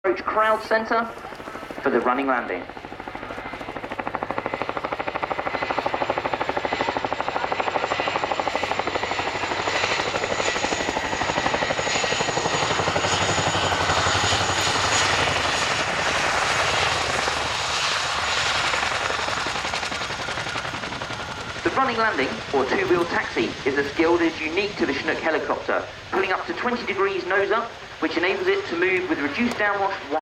Approach crowd centre for the running landing. The running landing, or two-wheel taxi, is a skill that is unique to the Chinook helicopter, pulling up to 20 degrees nose up, which enables it to move with reduced downwash